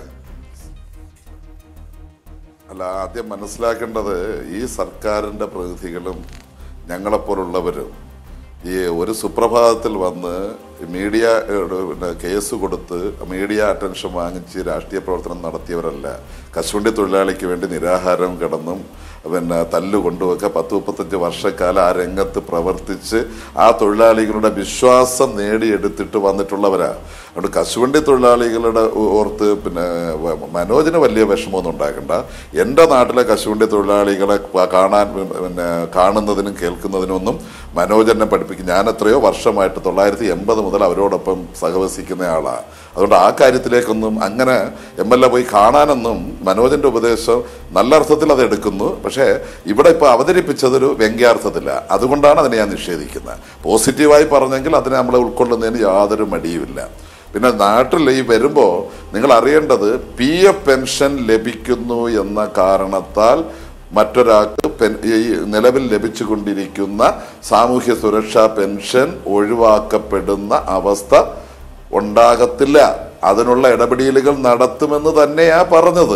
ആദ്യം മനസ്സിലാക്കേണ്ടത് ഈ സർക്കാരിന്റെ പ്രതിനിധികളും ഞങ്ങളെപ്പോലുള്ളവരും ഈ ഒരു സുപ്രഭാതത്തിൽ വന്ന് മീഡിയ കേസ് കൊടുത്ത് മീഡിയ അറ്റൻഷൻ വാങ്ങിച്ച് രാഷ്ട്രീയ പ്രവർത്തനം നടത്തിയവരല്ല. കശുവണ്ടി തൊഴിലാളിക്ക് വേണ്ടി നിരാഹാരം കിടന്നും തല്ലുകൊണ്ടുമൊക്കെ 10-35 വർഷക്കാലം ആ രംഗത്ത് പ്രവർത്തിച്ച് ആ തൊഴിലാളികളുടെ വിശ്വാസം നേടിയെടുത്തിട്ട് വന്നിട്ടുള്ളവരാ. അതുകൊണ്ട് കശുവണ്ടി തൊഴിലാളികളുടെ ഓർത്ത് മനോജിന് വലിയ വിഷമമൊന്നും ഉണ്ടാക്കണ്ട. എൻ്റെ നാട്ടിലെ കശുവണ്ടി തൊഴിലാളികളെ കാണുന്നതിനും കേൾക്കുന്നതിനൊന്നും മനോജ് എന്നെ പഠിപ്പിക്കും. ഞാൻ എത്രയോ വർഷമായിട്ട് 1980 മുതൽ അവരോടൊപ്പം സഹവസിക്കുന്ന ആളാണ്. അതുകൊണ്ട് ആ കാര്യത്തിലേക്കൊന്നും അങ്ങനെ MLA പോയി കാണാനൊന്നും മനോജിന്റെ ഉപദേശം നല്ല അർത്ഥത്തിൽ അത് എടുക്കുന്നു. പക്ഷേ ഇവിടെ ഇപ്പോൾ അവതരിപ്പിച്ചതൊരു വ്യംഗ്യാർത്ഥത്തില്ല. അതുകൊണ്ടാണ് അതിനെ ഞാൻ നിഷേധിക്കുന്നത്. പോസിറ്റീവായി പറഞ്ഞെങ്കിൽ അതിനെ നമ്മൾ ഉൾക്കൊള്ളുന്നതിന് യാതൊരു മടിയുമില്ല. പിന്നെ നാട്ടിൽ ഈ വരുമ്പോൾ നിങ്ങൾ അറിയേണ്ടത് PF പെൻഷൻ ലഭിക്കുന്നു എന്ന കാരണത്താൽ മറ്റൊരാൾക്ക് ഈ നിലവിൽ ലഭിച്ചുകൊണ്ടിരിക്കുന്ന സാമൂഹ്യ സുരക്ഷാ പെൻഷൻ ഒഴിവാക്കപ്പെടുന്ന അവസ്ഥ ഉണ്ടാകത്തില്ല. അതിനുള്ള ഇടപെടലുകൾ നടത്തുമെന്ന് തന്നെയാ പറഞ്ഞത്.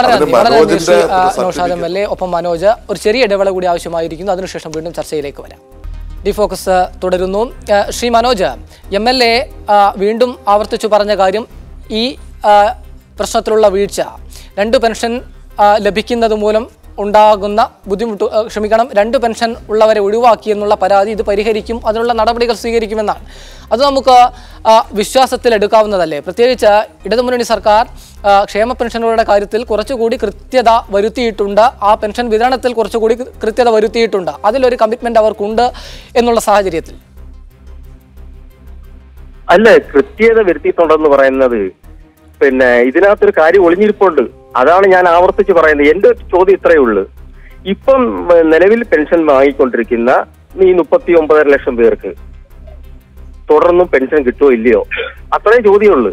ഒപ്പം മനോജ്, ഒരു ചെറിയ ഇടവേള കൂടി ആവശ്യമായിരിക്കുന്നു. അതിനുശേഷം വീണ്ടും ചർച്ചയിലേക്ക് വരാം. ഡിഫോക്കസ് തുടരുന്നു. ശ്രീ മനോജ്, MLA വീണ്ടും ആവർത്തിച്ചു പറഞ്ഞ കാര്യം ഈ പ്രശ്നത്തിലുള്ള വീഴ്ച, 2 പെൻഷൻ ലഭിക്കുന്നത് മൂലം ഉണ്ടാകുന്ന ബുദ്ധിമുട്ട്, 2 പെൻഷൻ ഉള്ളവരെ ഒഴിവാക്കി എന്നുള്ള പരാതി ഇത് പരിഹരിക്കും, അതിനുള്ള നടപടികൾ സ്വീകരിക്കുമെന്നാണ്. അത് നമുക്ക് വിശ്വാസത്തിൽ എടുക്കാവുന്നതല്ലേ? പ്രത്യേകിച്ച് ഇടതുമുന്നണി സർക്കാർ ക്ഷേമ പെൻഷനുകളുടെ കാര്യത്തിൽ കുറച്ചുകൂടി കൃത്യത വരുത്തിയിട്ടുണ്ട്, ആ പെൻഷൻ വിതരണത്തിൽ കുറച്ചുകൂടി കൃത്യത വരുത്തിയിട്ടുണ്ട്, അതിലൊരു കമ്മിറ്റ്മെന്റ് അവർക്കുണ്ട് എന്നുള്ള സാഹചര്യത്തിൽ. അല്ല, കൃത്യത വരുത്തിയിട്ടുണ്ടെന്ന് പറയുന്നത് ഇതിനകത്തൊരു കാര്യം ഒളിഞ്ഞിരിപ്പുണ്ട്. അതാണ് ഞാൻ ആവർത്തിച്ച് പറയുന്നത്. എന്റെ ചോദ്യം ഇത്രയേ ഉള്ളൂ. ഇപ്പം നിലവിൽ പെൻഷൻ വാങ്ങിക്കൊണ്ടിരിക്കുന്ന ഈ 39.5 ലക്ഷം പേർക്ക് തുടർന്നും പെൻഷൻ കിട്ടുമോ ഇല്ലയോ? അത്രേ ചോദ്യമുള്ളൂ.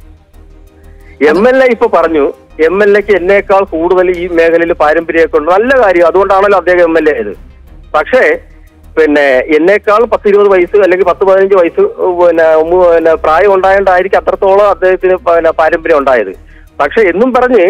MLA ഇപ്പൊ പറഞ്ഞു, MLAക്ക് എന്നേക്കാൾ കൂടുതൽ ഈ മേഖലയിൽ പാരമ്പര്യമൊക്കെ ഉണ്ട്. നല്ല കാര്യം, അതുകൊണ്ടാണല്ലോ അദ്ദേഹം MLA ആയത്. പക്ഷേ എന്നേക്കാൾ 10-20 വയസ്സ് അല്ലെങ്കിൽ 10-15 വയസ്സ് പ്രായം ഉണ്ടായതുകൊണ്ടായിരിക്കും അത്രത്തോളം അദ്ദേഹത്തിന് പാരമ്പര്യം ഉണ്ടായത്. പക്ഷെ എന്നും പറഞ്ഞ്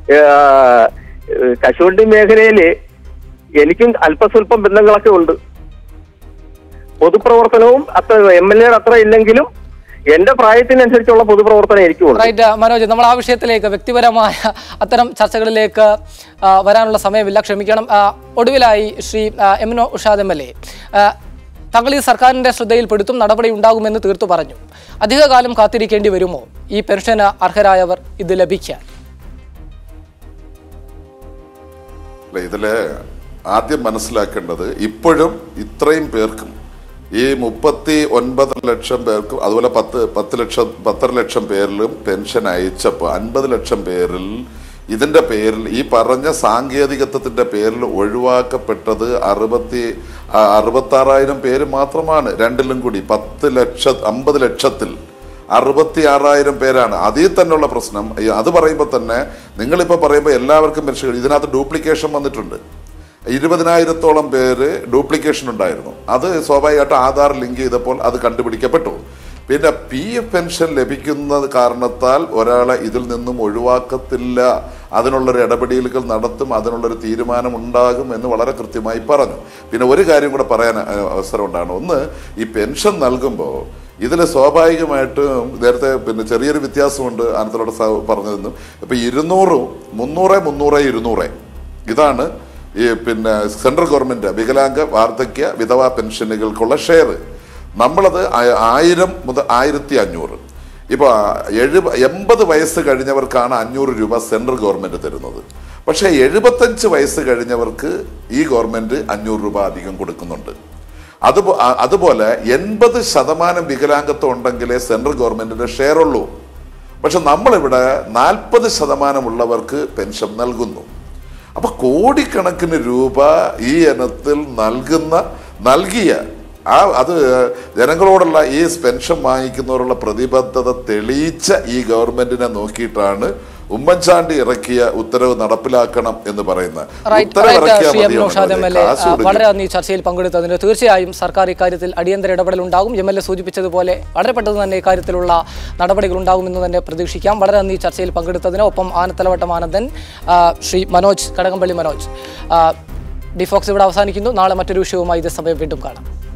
കശുവണ്ടി മേഖലയില് എനിക്കും അല്പസ്വല്പം ബന്ധങ്ങളൊക്കെ ഉണ്ട്. പൊതുപ്രവർത്തനവും അത്ര MLA അത്ര ഇല്ലെങ്കിലും എന്റെ പ്രായത്തിനനുസരിച്ചുള്ള പൊതുപ്രവർത്തനം എനിക്കും. റൈറ്റ് മനോജ്, നമ്മൾ ആ വിഷയത്തിലേക്ക് വ്യക്തിപരമായ അത്തരം ചർച്ചകളിലേക്ക് വരാനുള്ള സമയമില്ല, ക്ഷമിക്കണം. ഒടുവിലായി ശ്രീ M നൗഷാദ് MLA, താങ്കൾ ഈ സർക്കാരിന്റെ ശ്രദ്ധയിൽപ്പെടുത്തും, നടപടി ഉണ്ടാകുമെന്ന് തീർത്തു പറഞ്ഞു. അധികകാലം കാത്തിരിക്കേണ്ടി വരുമോ ഈ പെൻഷന് അർഹരായവർ ഇത് ലഭിക്കാൻ? ഇതില് ആദ്യം മനസ്സിലാക്കേണ്ടത് ഇപ്പോഴും ഇത്രയും പേർക്കും ഈ 39 ലക്ഷം പേർക്കും അതുപോലെ 10 ലക്ഷം പേരിലും പെൻഷൻ അയച്ചപ്പോൾ 50 ലക്ഷം പേരിൽ ഇതിന്റെ പേരിൽ ഈ പറഞ്ഞ സാങ്കേതികത്വത്തിന്റെ പേരിൽ ഒഴിവാക്കപ്പെട്ടത് 66,000 പേര് മാത്രമാണ്. രണ്ടിലും കൂടി 50 ലക്ഷത്തിൽ 66,000 പേരാണ്. അതിൽ തന്നെയുള്ള പ്രശ്നം. അത് പറയുമ്പോൾ തന്നെ നിങ്ങളിപ്പോൾ പറയുമ്പോൾ എല്ലാവർക്കും പെൻഷൻ, ഇതിനകത്ത് ഡ്യൂപ്ലിക്കേഷൻ വന്നിട്ടുണ്ട്. 20,000-ഓളം പേര് ഡ്യൂപ്ലിക്കേഷൻ ഉണ്ടായിരുന്നു. അത് സ്വാഭാവികമായിട്ട് ആധാർ ലിങ്ക് ചെയ്തപ്പോൾ അത് കണ്ടുപിടിക്കപ്പെട്ടു. പിന്നെ PF പെൻഷൻ ലഭിക്കുന്നത് കാരണത്താൽ ഒരാളെ ഇതിൽ നിന്നും ഒഴിവാക്കത്തില്ല, അതിനുള്ളൊരു ഇടപെടലുകൾ നടത്തും, അതിനുള്ളൊരു തീരുമാനം ഉണ്ടാകും എന്ന് വളരെ കൃത്യമായി പറഞ്ഞു. പിന്നെ ഒരു കാര്യം കൂടെ പറയാൻ അവസരം ഉണ്ടാകണം. ഒന്ന്, ഈ പെൻഷൻ നൽകുമ്പോൾ ഇതിൽ സ്വാഭാവികമായിട്ടും നേരത്തെ ചെറിയൊരു വ്യത്യാസമുണ്ട് ആനന്ദലോട് പറഞ്ഞതെന്നും. ഇപ്പം 200, 300, 200 ഇതാണ് ഈ സെൻട്രൽ ഗവൺമെന്റ് വികലാംഗ വാർദ്ധക്യ വിധവാ പെൻഷനുകൾക്കുള്ള ഷെയർ. നമ്മളത് 1000 മുതൽ 1500. ഇപ്പോൾ 80 വയസ്സ് കഴിഞ്ഞവർക്കാണ് 500 രൂപ സെൻട്രൽ ഗവൺമെന്റ് തരുന്നത്. പക്ഷേ 75 വയസ്സ് കഴിഞ്ഞവർക്ക് ഈ ഗവൺമെന്റ് 500 രൂപ അധികം കൊടുക്കുന്നുണ്ട്. അതുപോലെ 80% വികലാംഗത്വം ഉണ്ടെങ്കിലേ സെൻട്രൽ ഗവൺമെന്റിന്റെ ഷെയർ ഉള്ളൂ. പക്ഷെ നമ്മളിവിടെ 40% ഉള്ളവർക്ക് പെൻഷൻ നൽകുന്നു. അപ്പൊ കോടിക്കണക്കിന് രൂപ ഈ ഇനത്തിൽ നൽകിയ അത് ജനങ്ങളോടുള്ള ഈ പെൻഷൻ വാങ്ങിക്കുന്നവരുള്ള പ്രതിബദ്ധത തെളിയിച്ച ഈ ഗവൺമെന്റിനെ നോക്കിയിട്ടാണ് ഉമ്മൻചാണ്ടി ഇറക്കിയ ഉത്തരവ് നടപ്പിലാക്കണം എന്ന് പറയുന്നത്. വളരെ നന്ദി ചർച്ചയിൽ പങ്കെടുത്തതിന്. തീർച്ചയായും സർക്കാർ ഇക്കാര്യത്തിൽ അടിയന്തര ഇടപെടൽ ഉണ്ടാകും. MLA സൂചിപ്പിച്ചതുപോലെ വളരെ പെട്ടെന്ന് തന്നെ ഇക്കാര്യത്തിലുള്ള നടപടികൾ ഉണ്ടാകുമെന്ന് തന്നെ പ്രതീക്ഷിക്കാം. വളരെ നന്ദി ചർച്ചയിൽ പങ്കെടുത്തതിന്. ഒപ്പം ആനത്തലവട്ടം ആനന്ദൻ, ശ്രീ മനോജ്, കടകംപള്ളി മനോജ്. ഡിഫോക്സ് ഇവിടെ അവസാനിക്കുന്നു. നാളെ മറ്റൊരു വിഷയവുമായി ഇതേ സമയം വീണ്ടും കാണാം.